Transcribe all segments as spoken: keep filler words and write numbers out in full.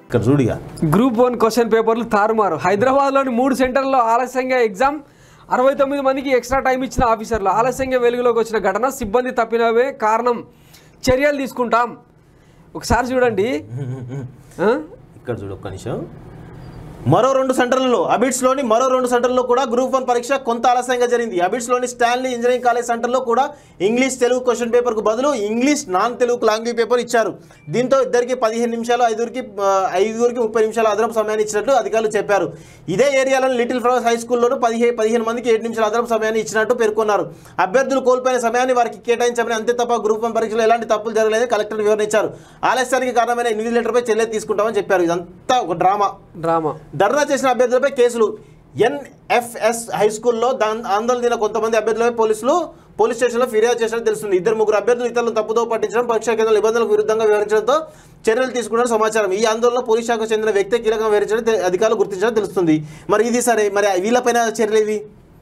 ఇక్కడ చూడిగా group one question పేపర్లు తారుమారు. హైదరాబాద్లోని మూడు సెంటర్లలో ఆలస్యంగా ఎగ్జామ్, అరవై తొమ్మిది మందికి ఎక్స్ట్రా టైం ఇచ్చిన ఆఫీసర్లు. ఆలస్యంగా వెలుగులోకి వచ్చిన ఘటన, సిబ్బంది తప్పినవే కారణం, చర్యలు తీసుకుంటాం. ఒకసారి చూడండి ఇక్కడ చూడు ఒక్క నిమిషం. మరో రెండు సెంటర్లలో అబిడ్స్లోని మరో రెండు సెంటర్లలో కూడా గ్రూప్ వన్ పరీక్ష కొంత ఆలస్యంగా జరిగింది. అబిడ్స్లోని స్టాన్లీ ఇంజనీరింగ్ కాలేజ్ సెంటర్లో కూడా ఇంగ్లీష్ తెలుగు క్వశ్చన్ పేపర్కు బదులు English non Telugu language paper ఇచ్చారు. దీంతో ఇద్దరికి పదిహేను నిమిషాలు ఐదుగురికి ఐదుగురికి ముప్పై నిమిషాలు అదనపు సమయాన్ని ఇచ్చినట్లు అధికారులు చెప్పారు. ఇదే ఏరియాలోని లిటిల్ ఫ్లవర్స్ హై స్కూల్లోనూ పదిహేను పదిహేను మందికి ఏడు నిమిషాలు అదనపు సమయాన్ని ఇచ్చినట్టు పేర్కొన్నారు. అభ్యర్థులు కోల్పోయిన సమయాన్ని వారికి కేటాయించమని, అంతే తప్ప గ్రూప్ వన్ పరీక్షలో ఎలాంటి తప్పులు జరగలేదని కలెక్టర్ వివరించారు. ఆలస్యానికి కారణమైన ఇన్విజిలేటర్పై చర్యలు తీసుకుంటామని చెప్పారు. ఇదంతా ఒక డ్రామా డ్రామా ధర్నా చేసిన అభ్యర్థులపై కేసులు. ఎన్ఎఫ్ఎస్ హై స్కూల్లో ఆందోళన దిన కొంతమంది అభ్యర్థులపై పోలీసులు పోలీస్ స్టేషన్లో ఫిర్యాదు చేసినట్టు తెలుస్తుంది. ఇద్దరు ముగ్గురు అభ్యర్థులు ఇతరులను తప్పుదో పట్టించడం, పరీక్షా కేంద్రాల నిబంధనలకు విరుద్ధంగా వ్యవహరించడంతో చర్యలు తీసుకున్న సమాచారం. ఈ ఆందోళనలో పోలీస్ శాఖకు చెందిన వ్యక్తి కీలకంగా వ్యవహరించడం అధికారులు గుర్తించడం తెలుస్తుంది. మరి ఇది సరే, మరి వీళ్ళపైన చర్యలు ఏవి?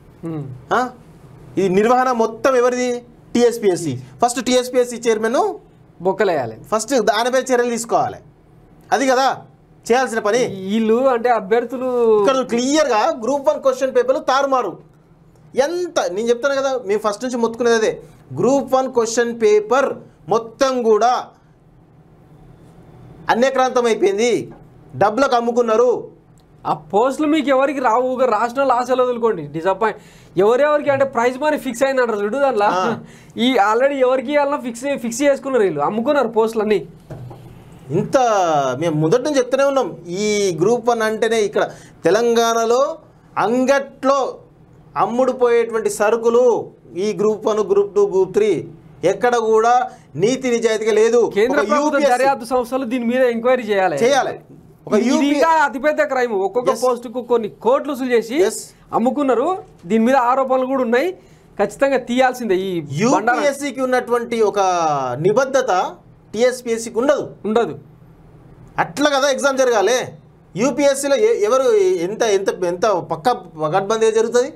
ఇది నిర్వహణ మొత్తం ఎవరిది? టీఎస్పీఎస్సీ. ఫస్ట్ టీఎస్పీఎస్సీ చైర్మన్ బొక్కలేయాలి, ఫస్ట్ దానిపై చర్యలు తీసుకోవాలి. అది కదా చేయాల్సిన పని. వీళ్ళు అంటే అభ్యర్థులు ఇక్కడ క్లియర్గా గ్రూప్ వన్ క్వశ్చన్ పేపర్లు తారుమారు. ఎంత నేను చెప్తాను కదా, మేము ఫస్ట్ నుంచి మొత్తుకునేది అదే. గ్రూప్ వన్ క్వశ్చన్ పేపర్ మొత్తం కూడా అన్యక్రాంతం అయిపోయింది, డబ్బులకు అమ్ముకున్నారు. ఆ పోస్టులు మీకు ఎవరికి రావు, రాష్ట్రంలో ఆశలు వదులుకోండి. డిసప్పాయింట్ ఎవరెవరికి అంటే ప్రైజ్ మనీ ఫిక్స్ అయింది అంటారు చూడు, దాంట్లో ఈ ఆల్రెడీ ఎవరికి ఇవ్వాలన్నా ఫిక్స్ ఫిక్స్ చేసుకున్నారు, వీళ్ళు అమ్ముకున్నారు పోస్టులు అన్నీ. ఇంత మేము మొదటి నుంచి చెప్తూనే ఉన్నాం. ఈ గ్రూప్ వన్ అంటేనే ఇక్కడ తెలంగాణలో అంగట్లో అమ్ముడుపోయేటువంటి సరుకులు ఈ group one, group two, group three ఎక్కడ కూడా నీతి నిజాయితీగా లేదు. కేంద్ర ప్రభుత్వ దర్యాప్తు సంస్థలు దీని మీద ఎంక్వైరీ చేయాలి చేయాలి అతిపెద్ద క్రైమ్. ఒక్కొక్క పోస్టుకు కొన్ని కోట్లు వసూలు చేసి అమ్ముకున్నారు. దీని మీద ఆరోపణలు కూడా ఉన్నాయి, ఖచ్చితంగా తీయాల్సిందే. ఈ యూపీఎస్సీకి ఉన్నటువంటి ఒక నిబద్ధత టీఎస్పీఎస్సీకి ఉండదు ఉండదు అట్లా కదా ఎగ్జామ్ జరగాలి. యూపీఎస్సీలో ఎవరు ఎంత ఎంత ఎంత పక్క పకడ్బందీగా జరుగుతుంది.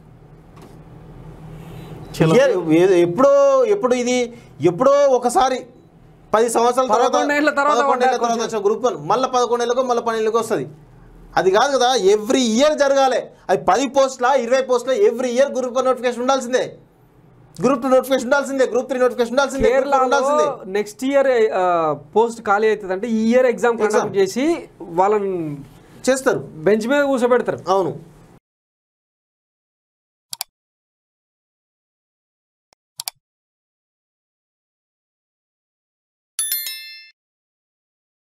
ఎప్పుడో ఎప్పుడు ఇది ఎప్పుడో ఒకసారి పది సంవత్సరాల తర్వాత తర్వాత గ్రూప్ వన్ మళ్ళీ పదకొండేళ్ళకో మళ్ళీ పన్నెండుకో వస్తుంది. అది కాదు కదా, ఎవ్రీ ఇయర్ జరగాలి. అది పది పోస్టుల ఇరవై పోస్టుల every year group one notification ఉండాల్సిందే, గ్రూప్ టూ నోటిఫికేషన్ ఉండాల్సిందే, గ్రూప్ త్రీ నోటిఫికేషన్ ఉండాల్సిందే. ఉండాల్సిందే నెక్స్ట్ ఇయర్ పోస్ట్ ఖాళీ అవుతుంది అంటే ఈ ఇయర్ ఎగ్జామ్ కండక్ట్ చేసి వాళ్ళని చేస్తారు, బెంచ్ మీద కూర్చోబెడతారు. అవును.